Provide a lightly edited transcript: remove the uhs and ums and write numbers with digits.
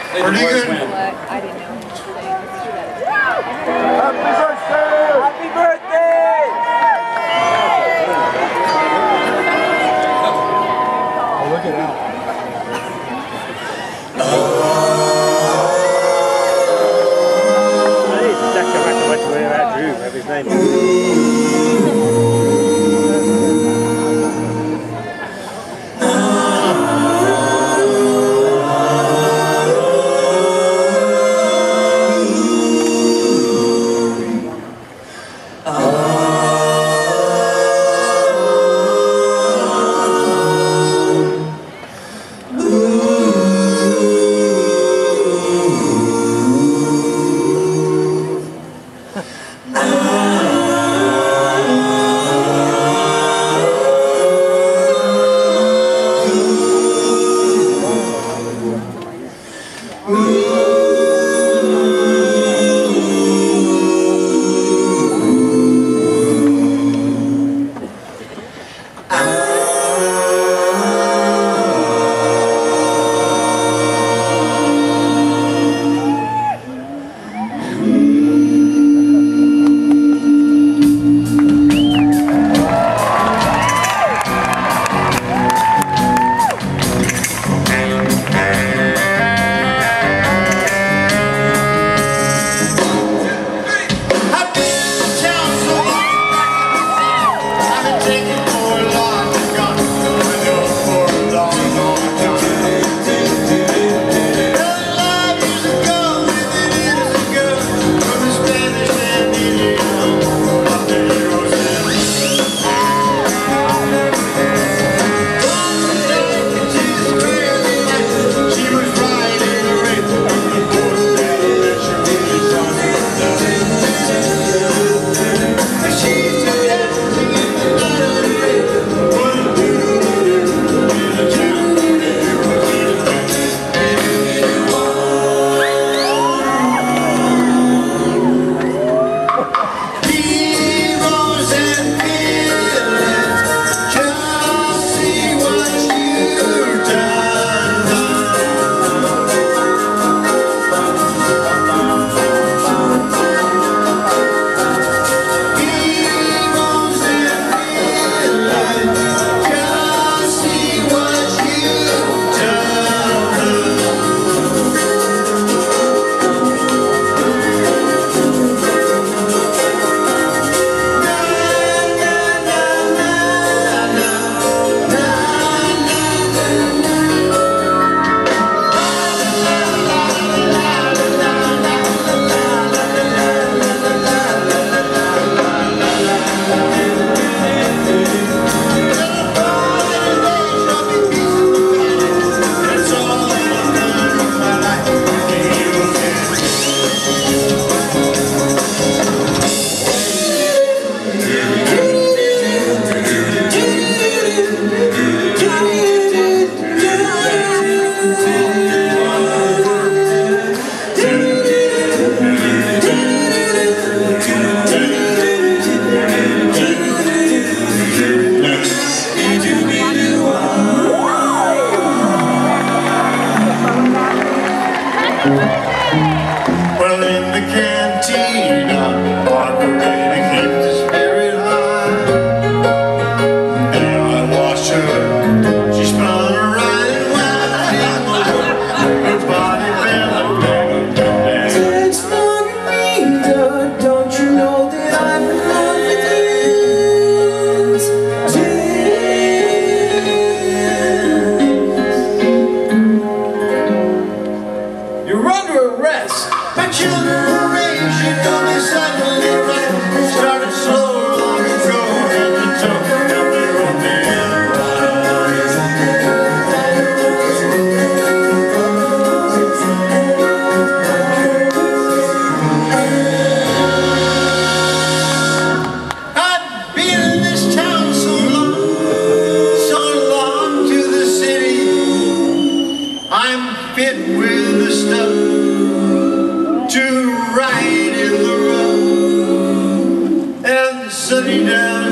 Pretty good. I didn't know. Happy birthday! Oh, look at that. I need to check him out to where that Drew, whatever his name is. Well, in the cantina, Margarita keeps the spirit high. And I watched her, she spun around and went. Her body fell and It's Margarita, don't you know that I'm in love with you? you're under arrest. My children were raised, you told me suddenly right. Started slow long ago, and the took of the I've been in this town so long to the city. I'm fit with the stuff to ride in the road and sunny down